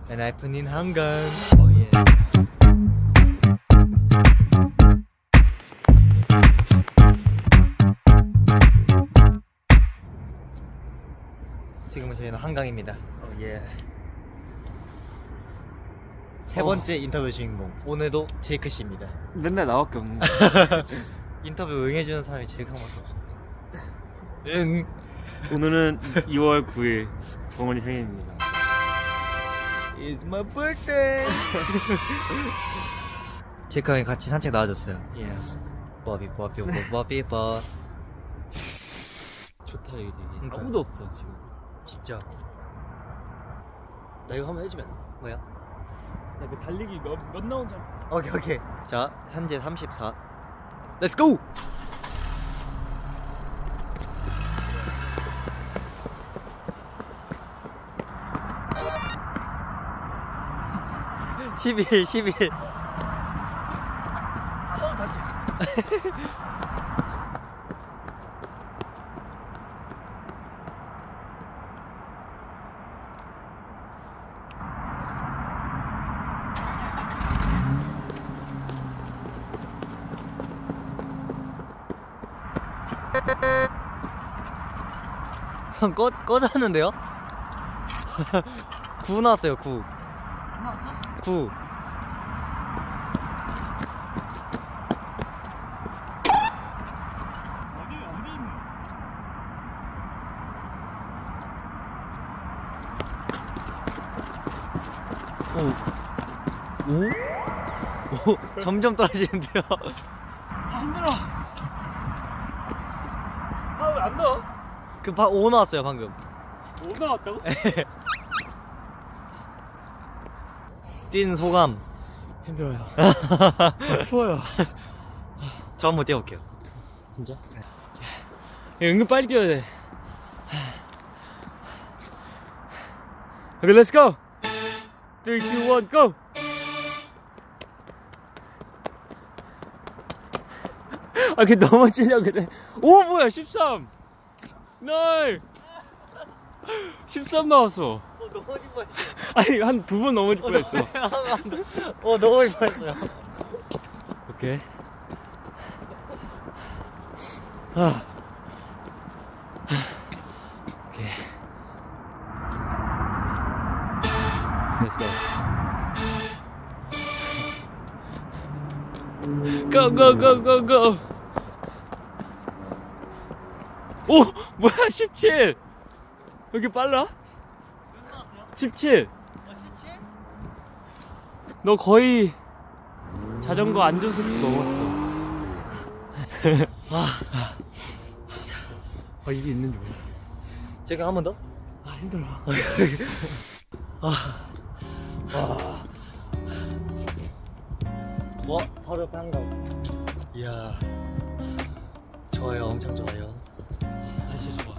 엔하이픈인 한강. 예. 지금은 저희는 한강입니다. 예. 세 번째 인터뷰 주인공, 오늘도 제이크 씨입니다. 맨날 나밖에 없는데. 인터뷰 응해주는 사람이 제이크 한 번도 없어. 응. 오늘은 2월 9일 정원이 생일입니다. It's my birthday. 제이크랑 같이 산책 나와줬어요. 예. 버비. 좋다 여기 되게. 그러니까요. 아무도 없어 지금. 진짜. 나 이거 한번 해주면 안 돼? 뭐야? 나 그 달리기 몇 나온지. 오케이. 자, 현재 34. Let's go. 11. 다시. 형 꺼졌는데요? 9 나왔어요. 9. 안 나왔어? 9. 어디 있는? 오, 점점 떨어지는데요. 아 힘들어. 아 왜 안 나와? 5 나왔어요 방금. 5 나왔다고? 뛴 소감. 힘들어요. 추워요. 저 한번 뛰어볼게요. 진짜? 야, 은근 빨리 뛰어야 돼. 오케이, let's go. 3, 2, 1, go. 아, 걔 넘어지려고 그래. 오, 뭐야, 13. 날. 13 나왔어. 넘어질 뻔했어요. 아니, 한 2번 넘어질 뻔했어. 넘어질 뻔했어요. 오케이. 아. 오케이. Let's go. go. 오, 뭐야, 17. 왜 이렇게 빨라? 17. 17? 너 거의 자전거 안전속도 넘었어. 이게 있는지 몰라. 제가 한 번 더? 힘들어. 바로 옆에 한강. 이야, 좋아요. 엄청 좋아요. 날씨 좋아.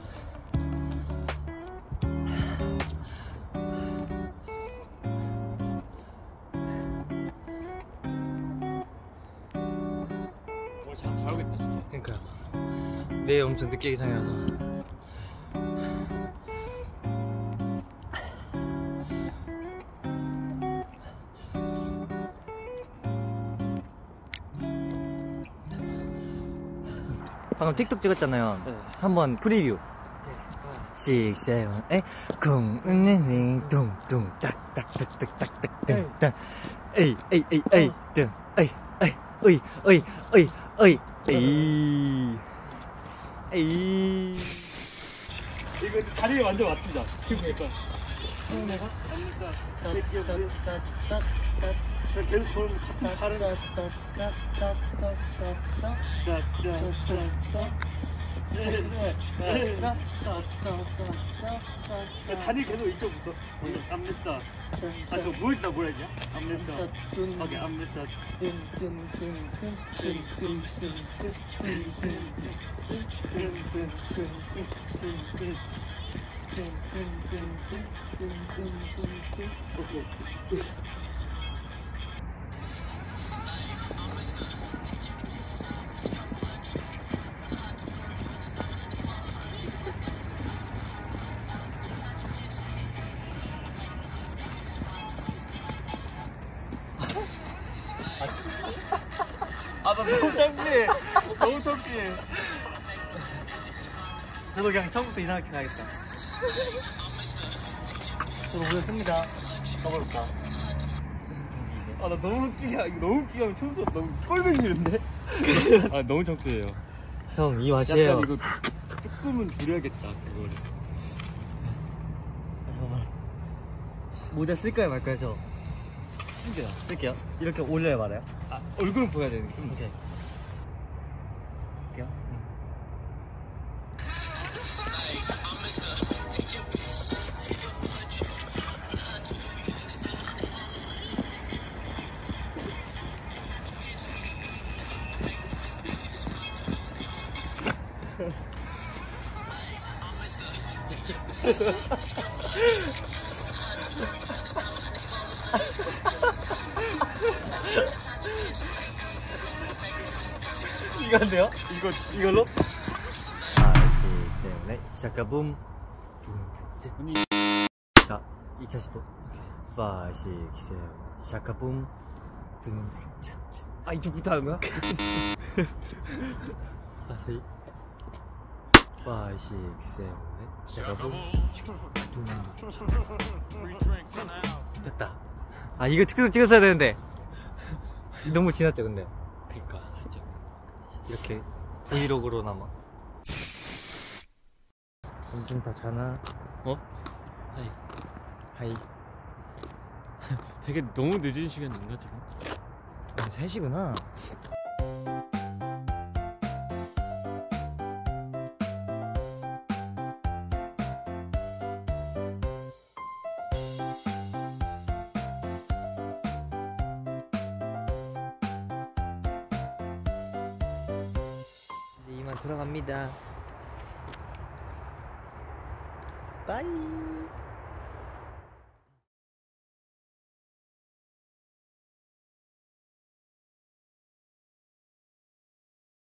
오늘 잠 잘 오겠다 진짜. 그러니까요. 내일 엄청 늦게 기상이라서. 방금 틱톡 찍었잖아요. 네. 한번 프리뷰. 6, 7, 8 쿵 둥둥 딱딱딱딱딱딱 에이 둥 에이 이거 다리에 완전 맞춘다. 그러니까. 계속 보는 다리 계속 이쪽부터. 암레스타. 저 뭐였다 뭐라 했냐? 암레스타. 오케이 암레스타. 오케이. 너무 창피해. 너무 창피해. 저도 그냥 처음부터 이상하게 가야겠다. 저도 오셨습니다. 가볼까? 아 나 너무 웃기게 이거 너무 웃기게 하면 천수 너무 꼴뱅이는데? 아 너무 창피해요. 형, 이 맛이에요. 약간 이거 조금은 줄여야겠다 그거를. 잠깐만. 모자 쓸까요 말까요 저? 신기하다. 쓸게요. 이렇게 올려야 말아요? 아 얼굴은 보여야 되는 좀. 오케이. 할게요. 이거 안 돼요? 이걸로? 하나, 둘, 셋, 넷. 샤카붐. 자, 2차 시도. 5, 6, 7. 샤카붐. 아 이쪽부터 하는 거야? 다시. 5, 6, 7, 8. 샤카붐. 됐다. 아, 이거 특수로 찍었어야 되는데. 너무 지났죠, 근데. 그니까 살짝 이렇게 브이로그로나마. 엄청 다 자나? 어? 하이. 하이. 되게 너무 늦은 시간인가 지금? 3시구나. 이제 이만 들어갑니다. 빠이.